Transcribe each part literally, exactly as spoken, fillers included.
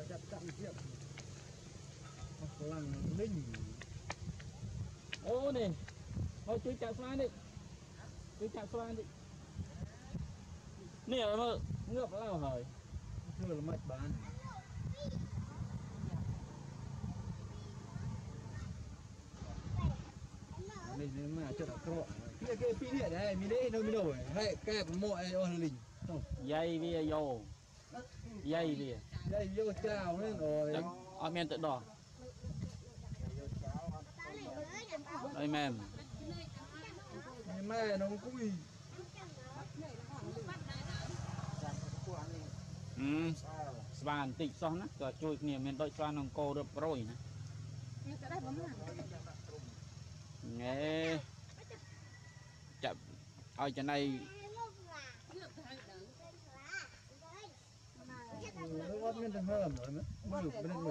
จับจับเทียบพลังนิ่งโอ้นี่เอาจุดจับสมาดิจุดจับสมาดิเนี่ยมันเงือบแล้วเหรอเชื่อละมัดบ้านนี่นี่มาจุดกระเนี่ยcái piเนี่ยnày mi đây đâu mi đâu hay cái mọi ở lình dây bia vô dây bia dây vô chào nên rồi ở men tự đỏ đây mềm mẹ nó cùi ừ bàn tịt son á rồi chui nhiều men đôi xoan nòng cô được rồi nè nghe chậm ở trên đây nó nguyên thằng hờm rồi nữa mới được bên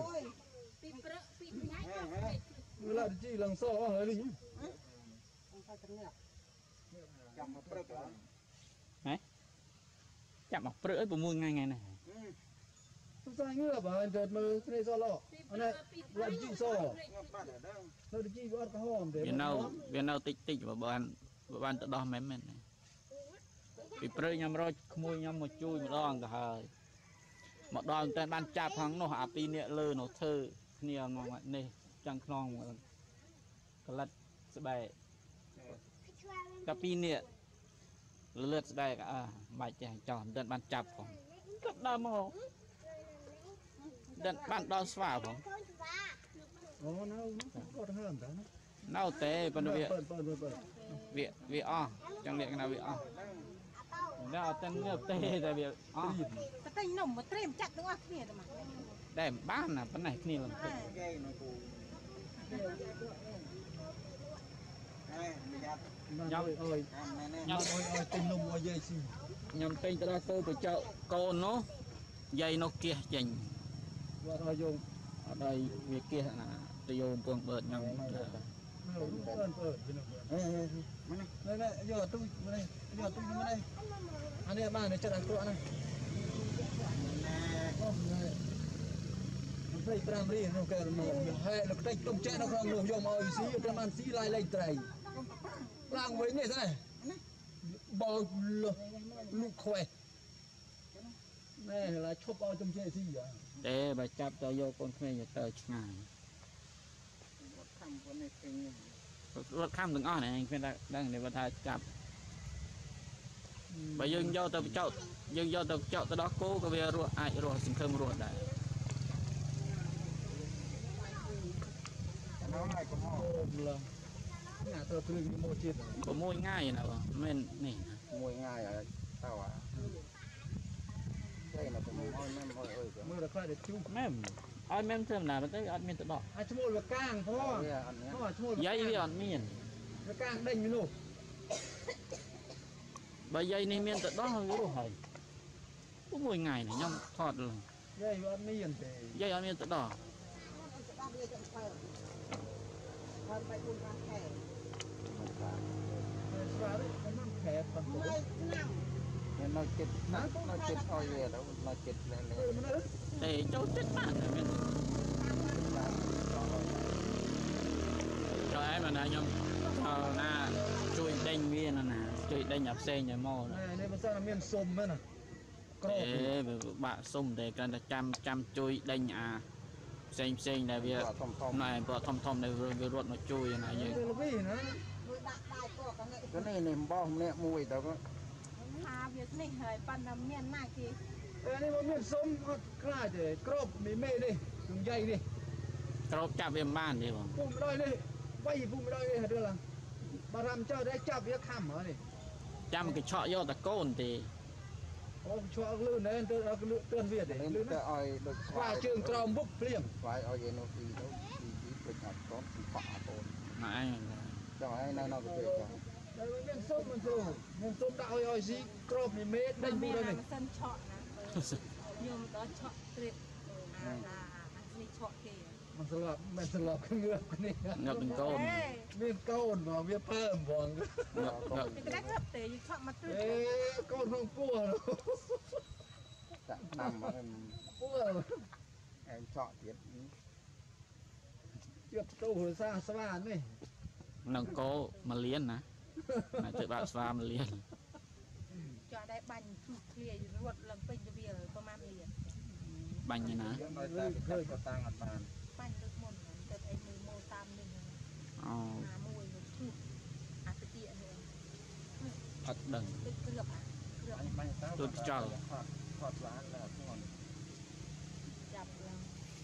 mình người lại chỉ lần so ở đây đấy chậm học bữa của mua ngay ngày này không sai ngựa bảo đợt mơ cái này do lọ anh này lại chỉ so rồi chỉ có cái hòm để Việt Nam Việt Nam tích tích và bạn bạn tự đo mấy mình này bị bơi nhầm rồi mua nhầm một chui một đòn cả hơi một đòn tên ban chạp thắng nó hạ pi nè lơ nó thơ nhiều ngon vậy này chẳng ngon cái lật sẽ bè cái pi nè lượt sẽ bè cả bài chèn tròn tên ban chạp phòng rất đau mồ tên ban đo xóa phòng nó nó có thằng hờm đó nấu té bên đó việc việc o trong việc nào việc o nó tên ngược tê tại việc o tay nồng mà trem chặt đúng không kia mà để bán là bên này kia là nhau ơi ơi nhau ơi ơi tên nông ơi dây xì nhầm tên ta cô của chợ cô nó dây nó kia chỉnh và rồi dùng ở đây việc kia là tiêu buông bớt nhau đây này giờ tôi đây giờ tôi như đây anh em ba này chắc là tôi này đây pram đi nó cái nó hay nó cái tôm chết nó không nổi dùng ơi xí pram ăn xí lại lại trai lang với này thế này bò lục khỏe này là chop bao tôm chết gì vậy để bà chắp cho vô con thuê nhà tờ ngày rốt khăm đừng on này anh khuyên đang để bà thà chắp bà dương vô tờ chậu dương vô tờ chậu tờ đó cố cái việc ruột ai ruột xin thơm ruột đấy nhà tôi tôi mua chết có môi ngay nào men này mùi ngay ở tao à đây là của mùi môi mềm môi ơi mưa là khoai để chú mềm ai mềm thơm nào tới ăn miên tự đỏ ai chú môi là càng thôi giấy với ăn miên là càng đành luôn bởi dây này miên tự đỏ hơn cái đồ hầy có mùi ngày này nhông thọt rồi dây ăn miên thì dây ăn miên tự đỏ nên nó chết nó chết thôi về đâu nó chết lên để cháu chết bạn rồi mình rồi em mà nè nhung ờ na chui đinh viên nè chui đinh nhập xe nhà mò này đây mà sao là miên sôm nữa nè để bạn sum để cần là trăm trăm chui đinh à xem xem là việc này vợ thom thom này vừa ruột nó chui này như cái này này bao mẹ mùi đâu có à việc này hơi pan làm miên này kì cái này mà miên sôm khai để crop mì mê đi dùng dây đi crop chạm viêm ban đi không bùm đôi đi bay bùm đôi đi đưa là bà làm cho đấy chạm việc khăm ở đây chạm cái chọ vô ta côn thì có cho lươn đấy tôi đã lươn Việt để lươn nó được qua trường trom bốc liền phải ở đây nó đi đâu đi đi được học tốt thì phá thôi này cho ai này nó có thể cho đây miên sôm mình rồi miên sôm đạo ơi ơi gì crop mì mê đành bùm đây này sân chọn nhưng đó chọn tuyệt là anh chọn kì มันสลับมันสลับเงือกนี่ ngậpเป็นcôn เมียนโกนบ่เมียเพิ่มบ่ ngập ngập เป็นกระดับเตะยิ่งชอบมาตื้อเอ้โกนของปัว nằm mà ปัวไ em chọn tiếp chưa trâu hồi xa xa này nâng cố mà liên nè này tự bạn xa mà liên cho đây bánh chụp kia ruột làm pin cho bia có mang liền bánh như nè khơi cho tăng ăn bàn bánh được một từ anh mười mô tam lên oh. à mùi một chút à cái tiện rồi thật đừng cái cái gặp à tôi chờ thoát lá là ngon chập là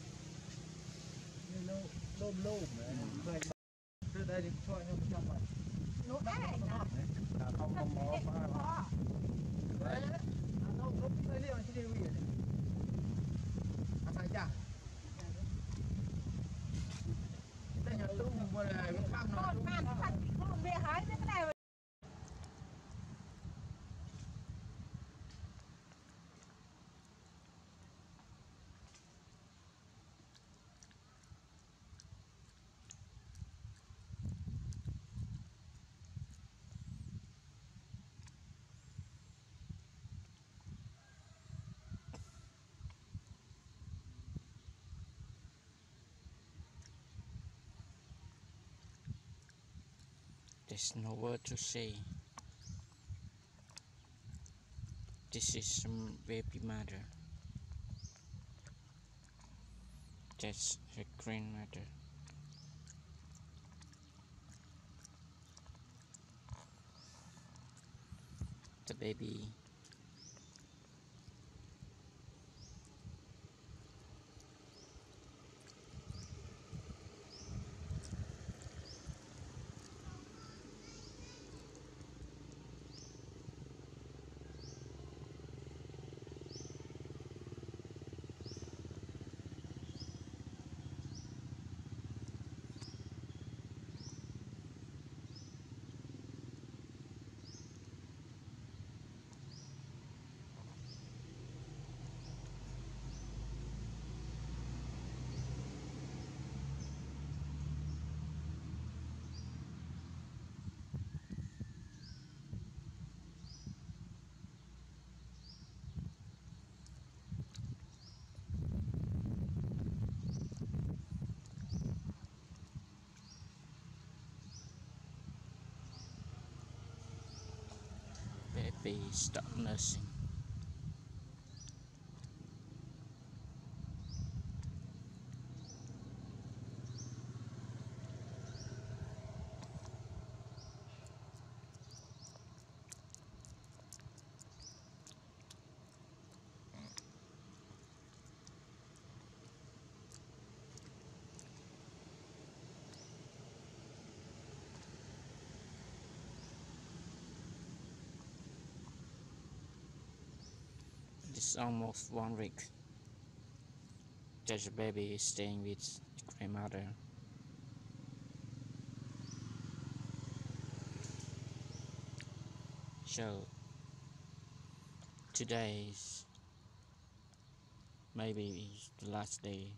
lâu lâu lâu mà từ đây đi cho nhau trong mặt nốt này là không không mó ba đấy nó nó cái liệu chỉ điều gì à phải chả đây nhà tôi mua là cái khăm nó con man thật con về hái cái này there's no word to say. This is some baby mother. That's her grandmother. The baby baby stop nursing. It's almost one week that the baby is staying with the grandmother. So today is maybe the last day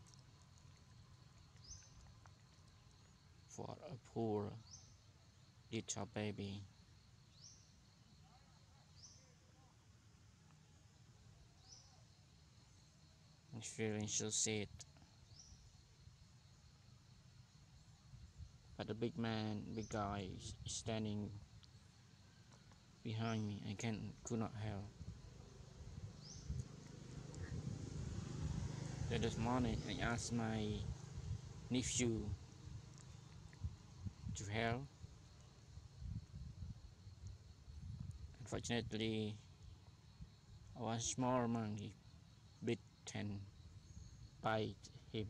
for a poor little baby. I'm feeling so sad. But the big man, big guy is standing behind me. I can could not help. Then this morning I asked my nephew to help. Unfortunately, one small monkey bit and bite him.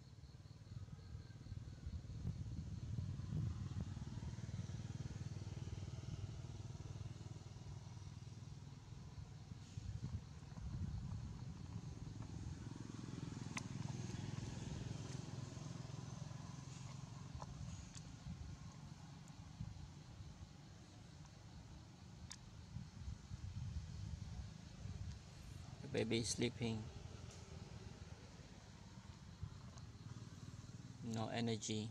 The baby is sleeping. No energy.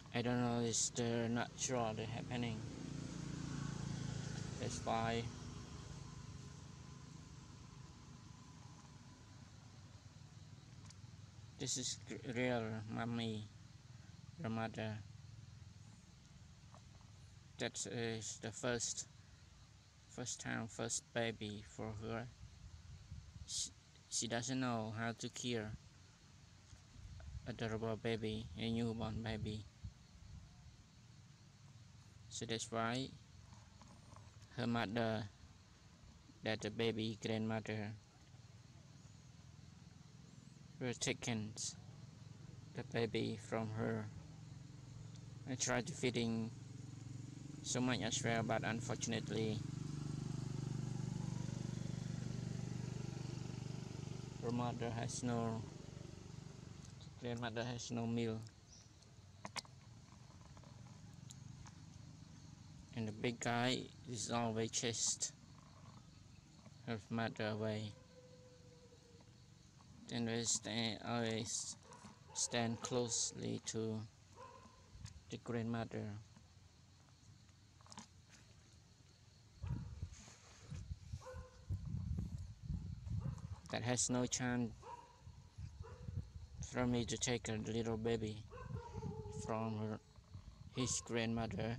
I don't know, it's the not sure the happening. That's why this is real mommy, your mother. That is the first first time, first baby for her. She, she doesn't know how to care adorable baby, a newborn baby. So that's why her mother, that the baby grandmother, were taken the baby from her. I tried to feeding so much as well, but unfortunately her mother has no, grandmother has no milk, and the big guy is always chased her mother away. Then we stand, always stand closely to the grandmother. That has no chance for me to take the little baby from her, his grandmother.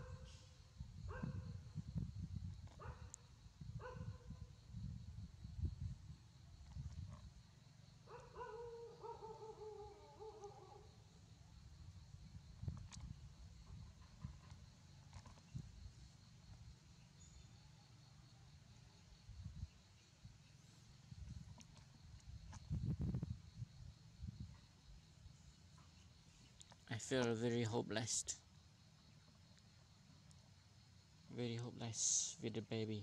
I feel very hopeless, very hopeless with the baby.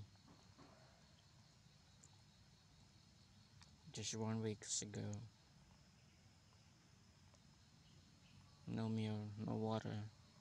Just one week ago, no milk, no water.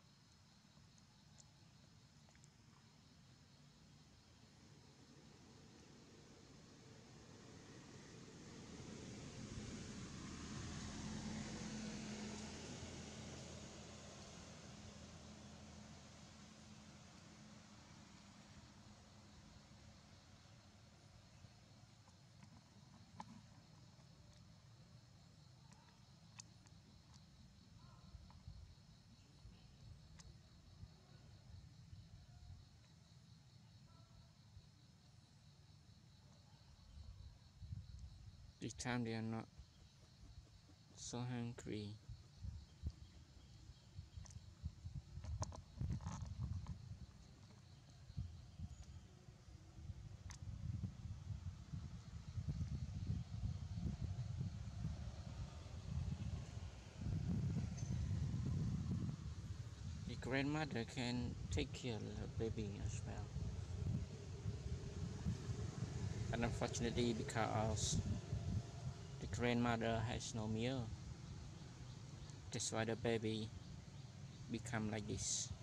This time they are not so hungry. The grandmother can take care of the baby as well. But unfortunately, because the grandmother has no milk, that's why the baby become like this.